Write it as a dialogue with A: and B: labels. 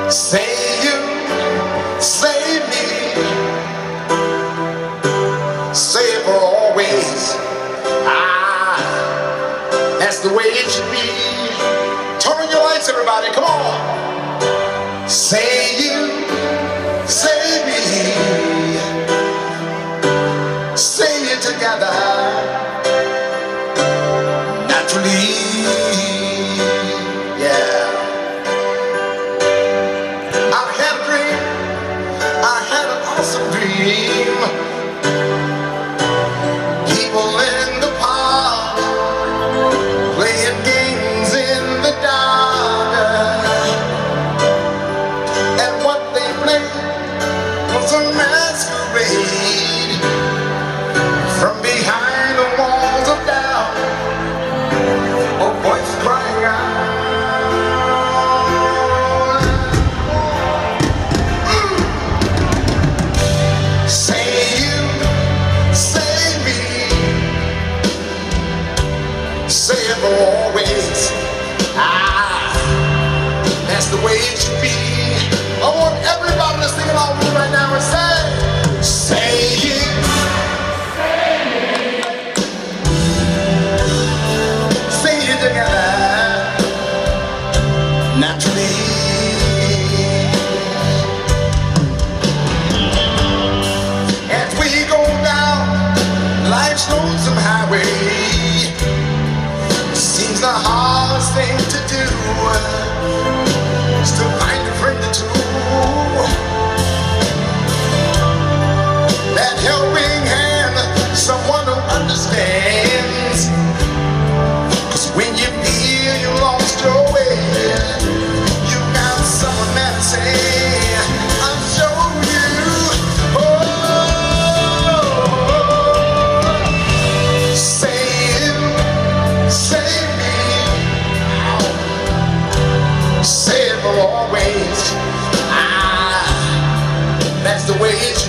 A: Say you, say me, say it for always. Ah, that's the way it should be. Turn on your lights, everybody, come on. Say you, say me, say it together, naturally. Awesome dream. People in the park playing games in the dark, and what they played was a masquerade. From behind the walls of doubt, a voice crying out. Say it for always. Ah, that's the way it should be. I want everybody to sing along with me right now and say it. Say it together, naturally. As we go down life's lonesome highway, seems the hardest thing to do is to find a friend or two. That helping hand, someone who understands. 'Cause when you feel you lost your way, you got someone that say, I'll show you. Oh, say it, say say it for always. Ah, that's the way it should be.